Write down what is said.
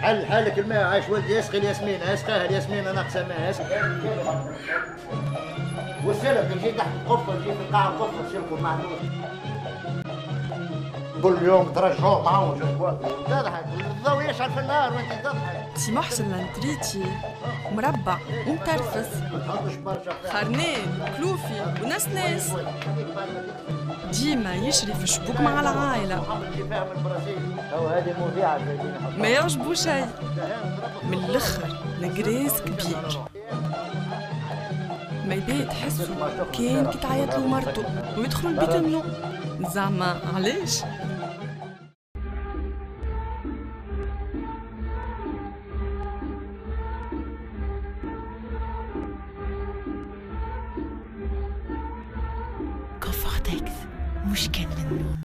حل حالك الماء عايش ولدي اسقي الياسمين اسقاها الياسمين ناقصه ماء اسقي والسلم يجي تحت القفه يجي في قاع القفه سلكوا معدود كل يوم ترجعوه معوج تضحك الضوء يشعل في النهار وانت تضحك سي محسن لانتريتي مربع ومترفس خرنان كلوفي وناس ناس ديما يشري في الشبوك مع العائلة ما يعجبو شي من الاخر نقراس كبير ما يبي تحسو كان كي تعيط له مرتو ويدخلوا البيت منو زعما علاش